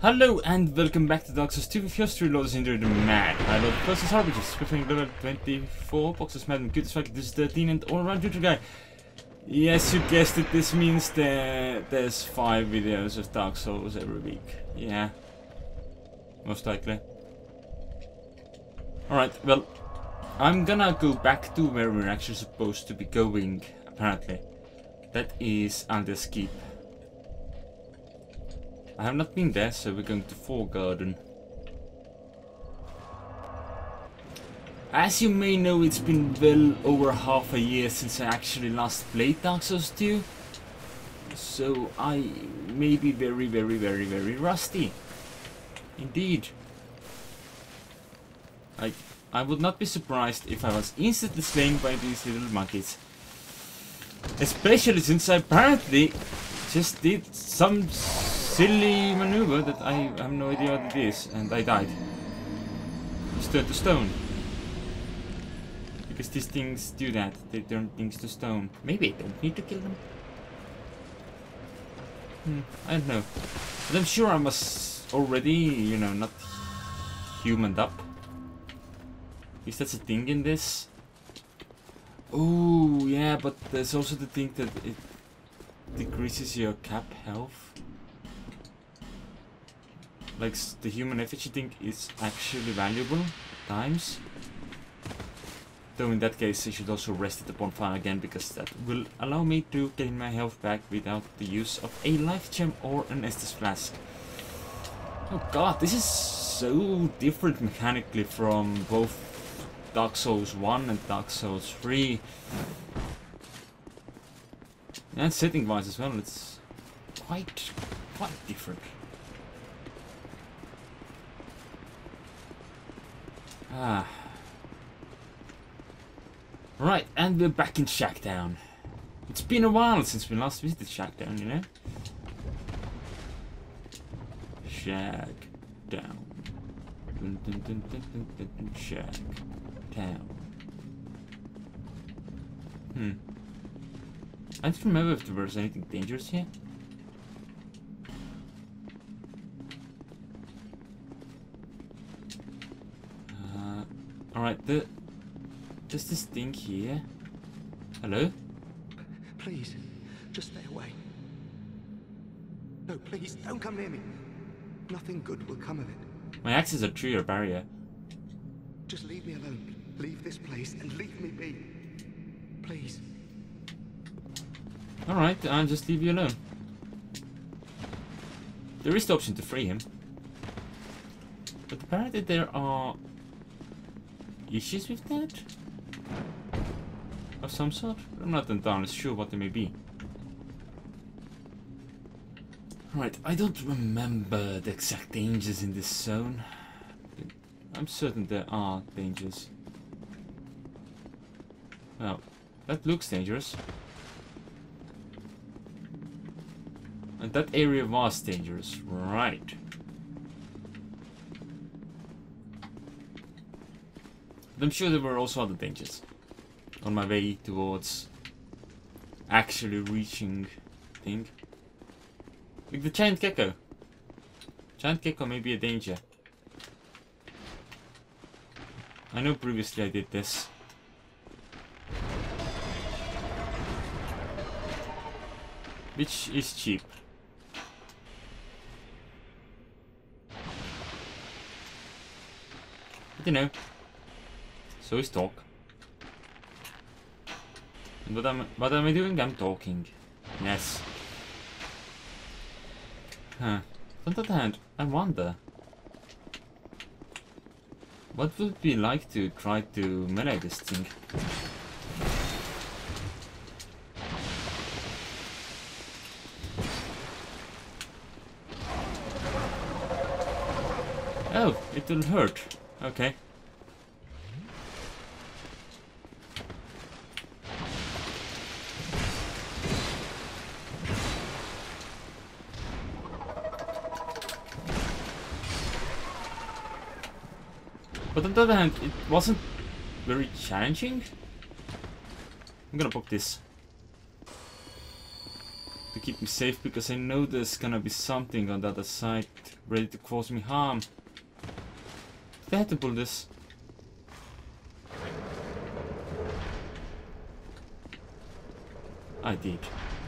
Hello and welcome back to Dark Souls 2 with your story loaders into the mad. I load closest harbinger, scripting level 24, boxes mad and good as fuck. This is 13 and all around tutor guy. Yes, you guessed it, this means that there's 5 videos of Dark Souls every week. Yeah. Most likely. Alright, well, I'm gonna go back to where we're actually supposed to be going, apparently. That is Alder's Keep. I have not been there, so we're going to Foregarden. As you may know, it's been well over half a year since I actually last played Dark Souls 2. So I may be very rusty. Indeed. I would not be surprised if I was instantly slain by these little monkeys. Especially since I apparently just did some silly maneuver that I have no idea what it is, and I died. Just turned to stone. Because these things do that, they turn things to stone. Maybe I don't need to kill them. I don't know. But I'm sure I was already, you know, not humaned up. Is that a thing in this? Oh, yeah, but there's also the thing that it decreases your cap health. Like, the human effigy thing is actually valuable at times. Though in that case I should also rest at the bonfire again, because that will allow me to gain my health back without the use of a life gem or an Estus flask. Oh god, this is so different mechanically from both Dark Souls 1 and Dark Souls 3. And setting wise as well, it's quite different. Ah. Right, and we're back in Shackdown. It's been a while since we last visited Shackdown, you know? Shackdown. Shackdown. I don't remember if there was anything dangerous here. Alright, there's this thing here. Hello? Please, just stay away. No, please, don't come near me. Nothing good will come of it. My axe is a tree or barrier. Just leave me alone. Leave this place and leave me be. Please. Alright, I'll just leave you alone. There is the option to free him. But apparently there are issues with that? Of some sort? I'm not entirely sure what they may be. Right, I don't remember the exact dangers in this zone. I'm certain there are dangers. Well, that looks dangerous. And that area was dangerous, right. But I'm sure there were also other dangers on my way towards actually reaching thing. Like the giant gecko. Giant gecko may be a danger. I know previously I did this. Which is cheap. But you know, so is talk. And what am I doing? I'm talking. Yes. Huh. On the other hand, I wonder, what would it be like to try to melee this thing? Oh, it will hurt. Okay. But on the other hand, it wasn't very challenging. I'm gonna pop this to keep me safe, because I know there's gonna be something on the other side ready to cause me harm. Did I have to pull this? I did.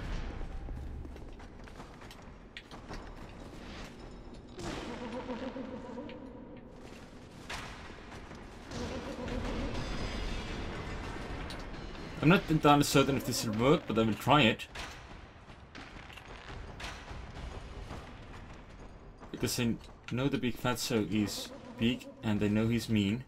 I'm not entirely certain if this will work, but I will try it. Because I know the big fatso is big and I know he's mean.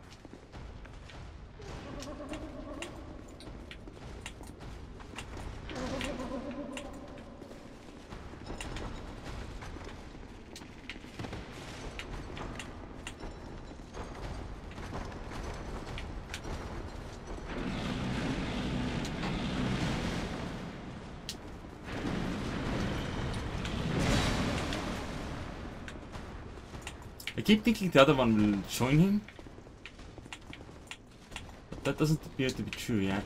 I keep thinking the other one will join him, but that doesn't appear to be true yet.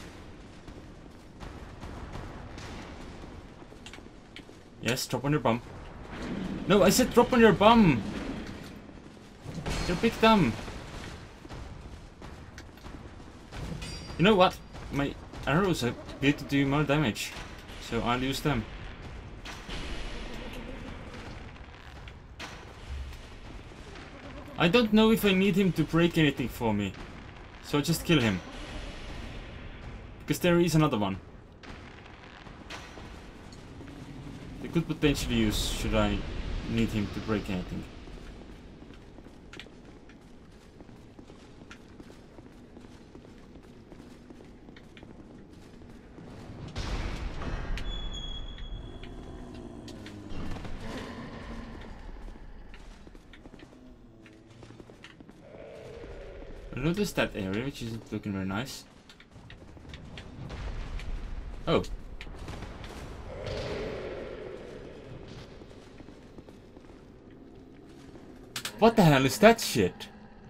Yes, drop on your bum. No, I said drop on your bum! You're big dumb. You know what? My arrows appear to do more damage, so I'll use them. I don't know if I need him to break anything for me, so I'll just kill him. Because there is another one. They could potentially use should I need him to break anything. I noticed that area, which isn't looking very nice. Oh. What the hell is that shit?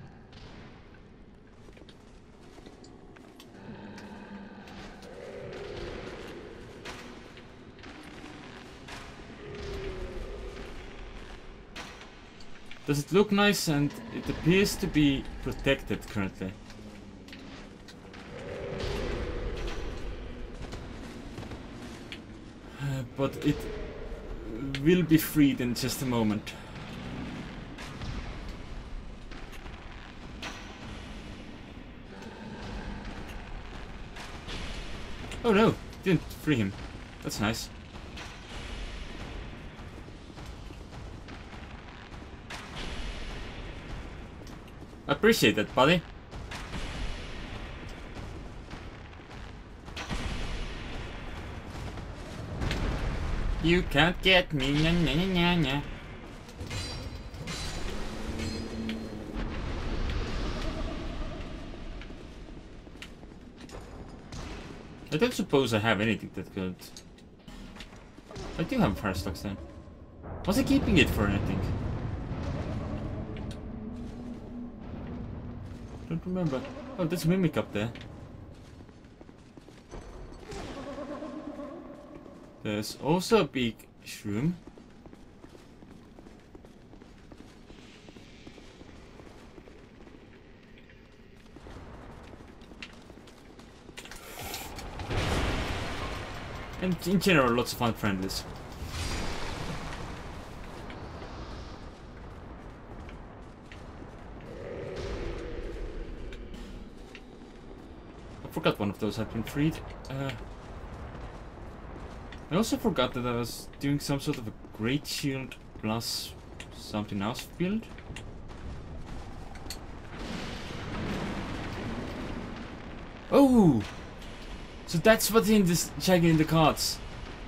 Does it look nice? And it appears to be protected currently. But it will be freed in just a moment. Oh no, didn't free him. That's nice. I appreciate that, buddy. You can't get me, nya nya nya nya nya. I don't suppose I have anything that could... I do have a fire stocks then. Was I keeping it for anything? Don't remember. Oh, there's a mimic up there. There's also a big shroom. And in general, lots of fun friendlies. I forgot one of those had been freed. I also forgot that I was doing some sort of a great shield plus something else build. Oh! So that's what's in this checking in the cards.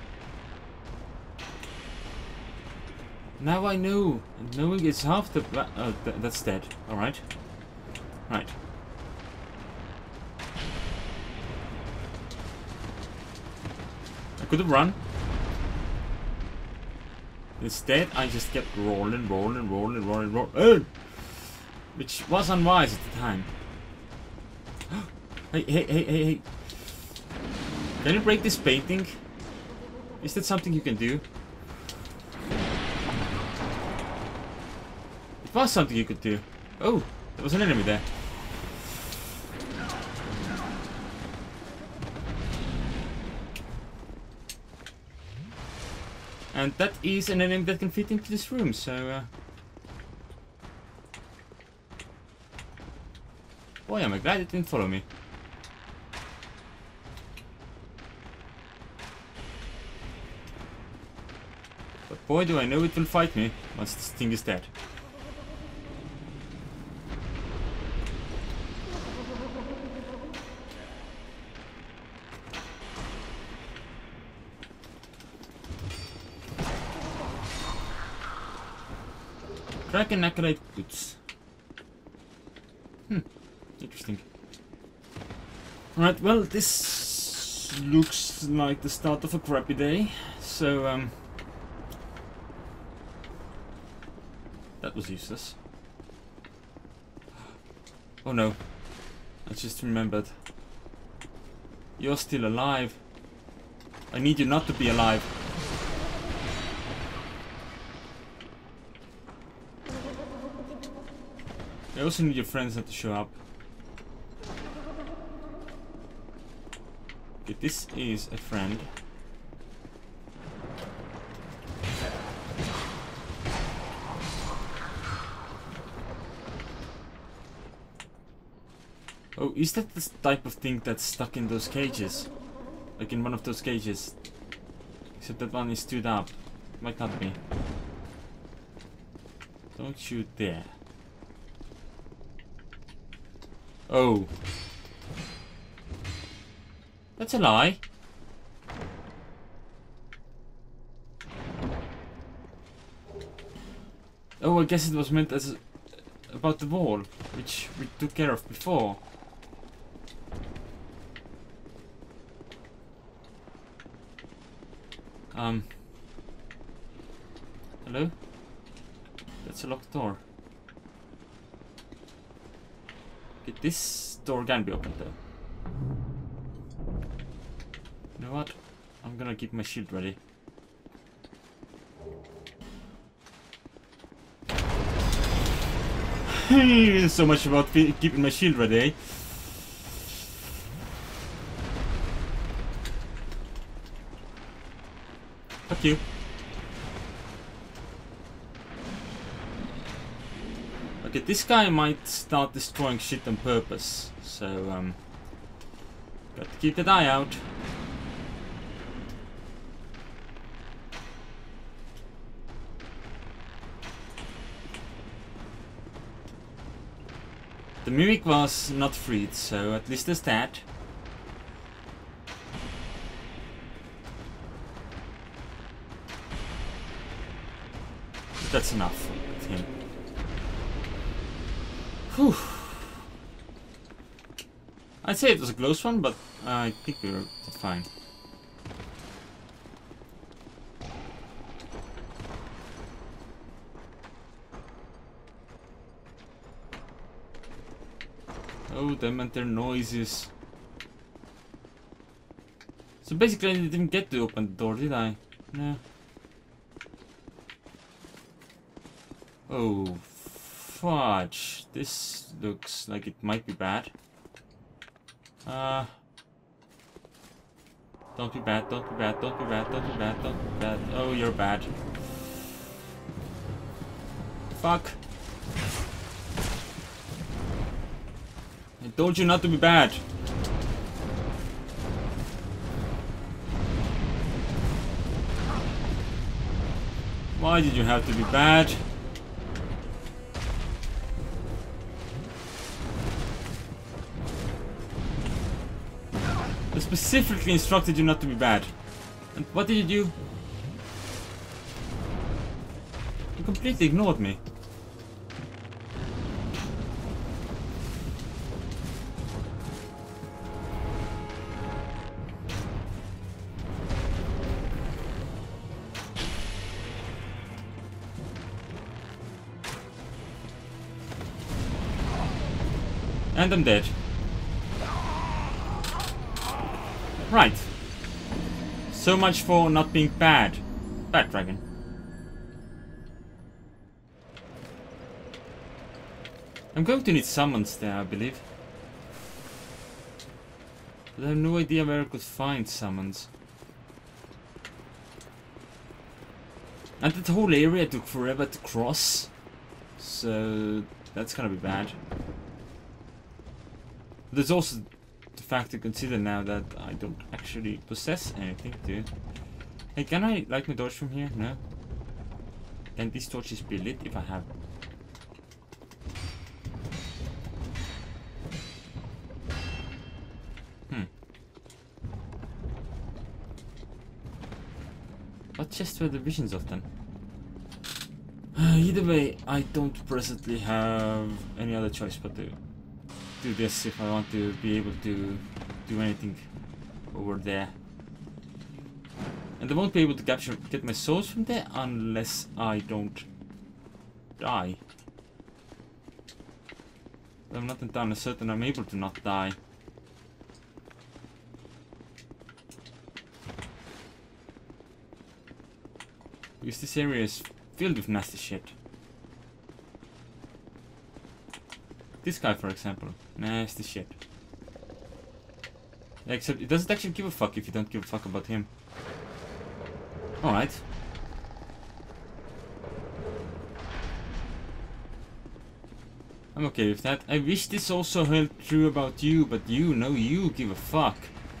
Now I know. And knowing it's half the that's dead. Alright. Right. I could have run. Instead, I just kept rolling. Oh! Which was unwise at the time. Hey. Can you break this painting? Is that something you can do? It was something you could do. Oh, there was an enemy there. And that is an enemy that can fit into this room, so... Boy, am I glad it didn't follow me. But boy, do I know it will fight me once this thing is dead. Dragon Acolyte boots. Interesting. Right, well, this looks like the start of a crappy day. So, that was useless. Oh no. I just remembered. You're still alive. I need you not to be alive. I also need your friends not to show up. Okay, this is a friend. Oh, is that the type of thing that's stuck in those cages? Like in one of those cages? Except that one is stood up. Might not be. Don't shoot there. Oh. That's a lie. Oh, I guess it was meant as about the wall, which we took care of before. Hello? That's a locked door. Okay, this door can be opened though. You know what? I'm gonna keep my shield ready. So much about keeping my shield ready, eh? Fuck you. Okay, this guy might start destroying shit on purpose, so got to keep that eye out. The mimic was not freed, so at least there's that. But that's enough with him. Whew. I'd say it was a close one, but I think we were fine. Oh, them and their noises. So basically I didn't get to open the door, did I? No. Oh, fudge. This looks like it might be bad. Don't be bad, don't be bad, don't be bad, don't be bad, don't be bad. Oh, you're bad. Fuck. I told you not to be bad. Why did you have to be bad? I specifically instructed you not to be bad. And what did you do? You completely ignored me. And I'm dead. Right. So much for not being bad. Bad dragon. I'm going to need summons there, I believe. But I have no idea where I could find summons. And that whole area took forever to cross. So that's gonna be bad. There's also the fact to consider now that I don't actually possess anything to... Hey, can I light my torch from here? No? Can these torches be lit if I have... What chests were the visions of then? Either way, I don't presently have any other choice but to do this if I want to be able to do anything over there. And I won't be able to get my souls from there unless I don't die. I'm not entirely certain I'm able to not die. Because this area is filled with nasty shit. This guy, for example. Nasty shit. Except it doesn't actually give a fuck if you don't give a fuck about him. Alright. I'm okay with that. I wish this also held true about you, but you know you give a fuck.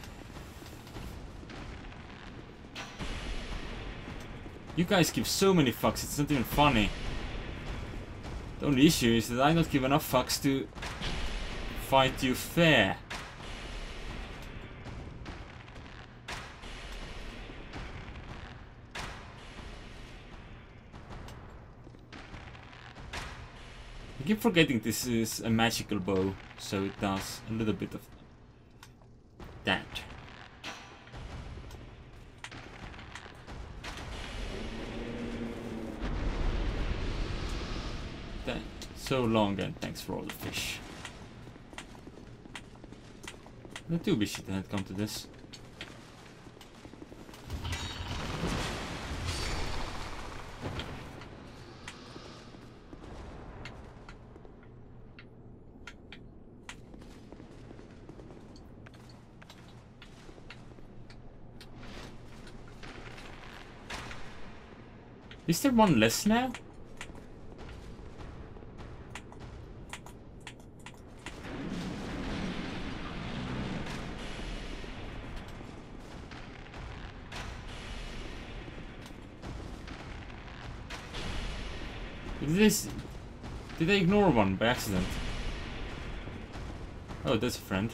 You guys give so many fucks, it's not even funny. The only issue is that I don't give enough fucks to fight you fair. I keep forgetting this is a magical bow, so it does a little bit of that. So long, and thanks for all the fish. Not too wish it had come to this. Is there one less now? Did I ignore one by accident? Oh, that's a friend.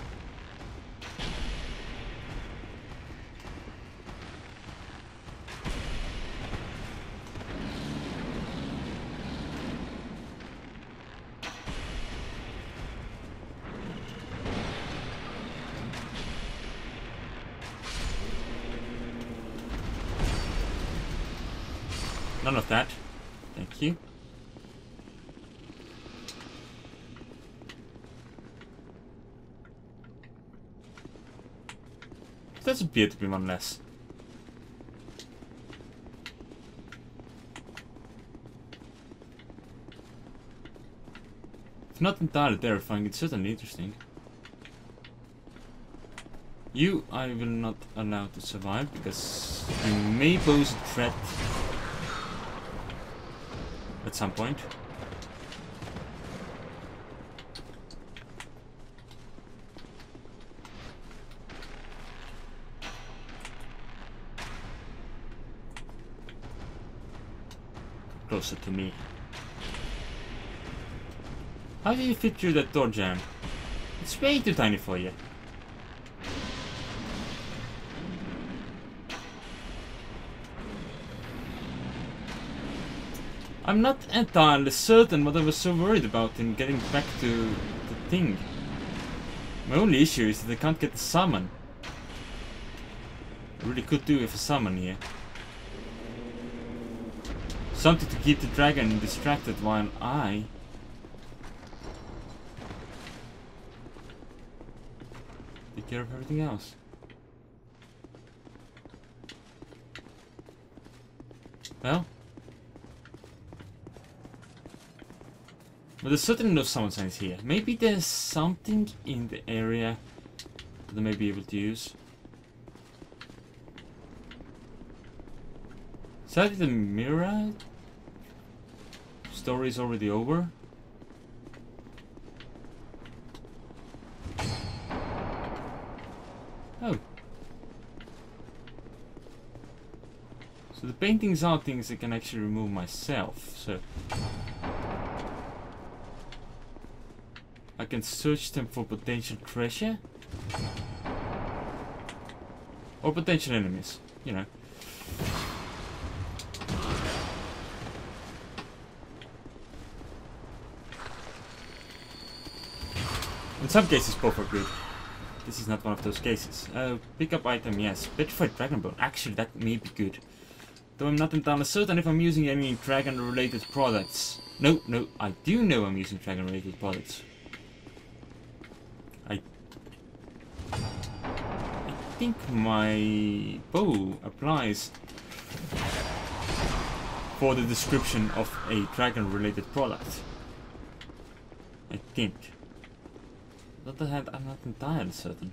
None of that. Thank you. Does appear to be one less. If not entirely terrifying, it's certainly interesting. You I will not allow to survive because you may pose a threat at some point. Closer to me. How do you fit through that door jam? It's way too tiny for you. I'm not entirely certain what I was so worried about in getting back to the thing. My only issue is that I can't get the summon. I really could do with a summon here. Something to keep the dragon distracted while I take care of everything else. Well, But there's certainly no summon signs here. Maybe there's something in the area that I may be able to use. Sadly, the mirror story is already over. Oh. So the paintings are things I can actually remove myself, so I can search them for potential treasure or potential enemies, you know. In some cases both are good. This is not one of those cases. Pick up item, yes. Petrified dragon bone. Actually, that may be good. Though I'm not entirely certain if I'm using any dragon related products. No, I do know I'm using dragon related products. I think my bow applies for the description of a dragon related product. I think. On the other hand, I'm not entirely certain.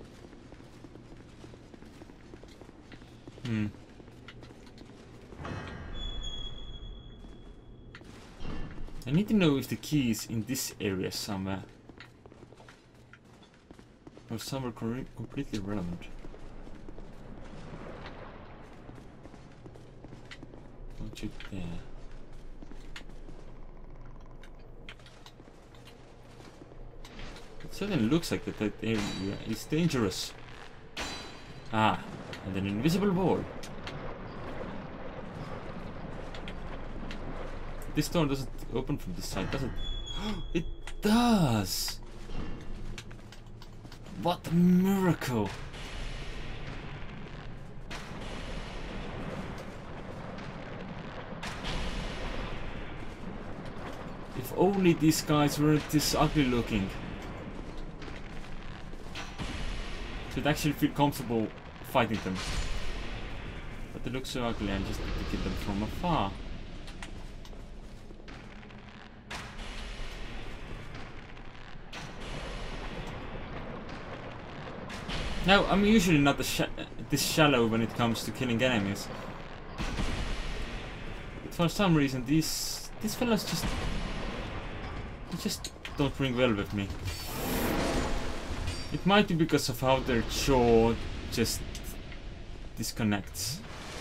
I need to know if the key is in this area somewhere. Or somewhere completely irrelevant. Don't shoot there. It certainly looks like that area is dangerous. Ah, and an invisible wall. This door doesn't open from this side, does it? It does! What a miracle! If only these guys weren't this ugly looking. Should actually feel comfortable fighting them. But they look so ugly, I just need to kill them from afar. Now, I'm usually not this shallow when it comes to killing enemies. But for some reason, these fellas just don't ring well with me. It might be because of how their jaw just disconnects.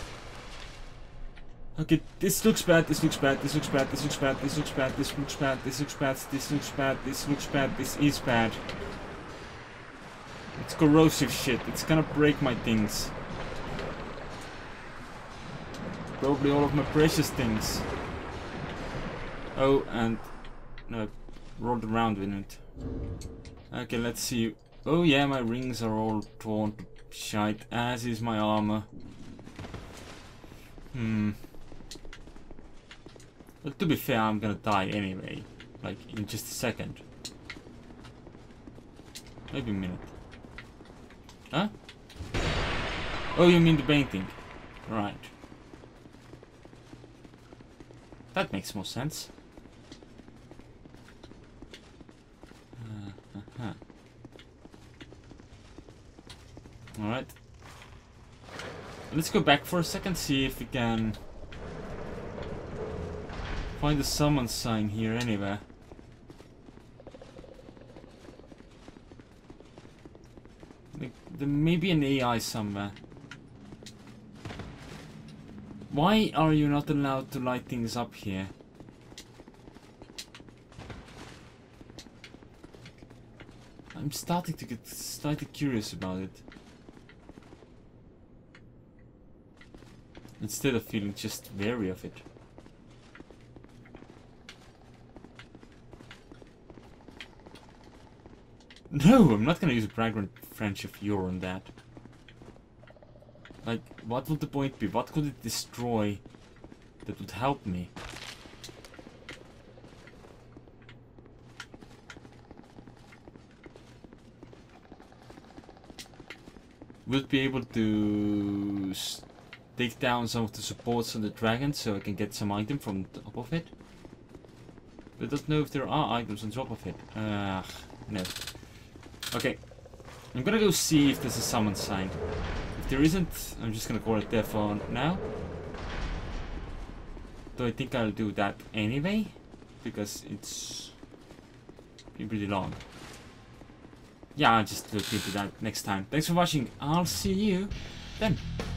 Okay, this looks bad, this looks bad, this looks bad, this looks bad, this looks bad, this looks bad, this looks bad, this looks bad, this looks bad, this is bad. It's corrosive shit, it's gonna break my things. Probably all of my precious things. Oh, and no, rolled around with it. Okay, let's see. Oh yeah, my rings are all torn to shite, as is my armor. Well, to be fair, I'm gonna die anyway. Like, in just a second. Maybe a minute. Huh? Oh, you mean the painting? Right. That makes more sense. Alright. Let's go back for a second, see if we can find the summon sign here anywhere. There may be an AI somewhere. Why are you not allowed to light things up here? I'm starting to get slightly curious about it. Instead of feeling just wary of it. No, I'm not gonna use a fragrant French if you're on that. Like, what would the point be? What could it destroy that would help me? Would be able to take down some of the supports on the dragon so I can get some item from the top of it. But I don't know if there are items on top of it. No. Okay. I'm gonna go see if there's a summon sign. If there isn't, I'm just gonna call it there for now. Though I think I'll do that anyway, because it's pretty long. Yeah, I'll just look into that next time. Thanks for watching. I'll see you then.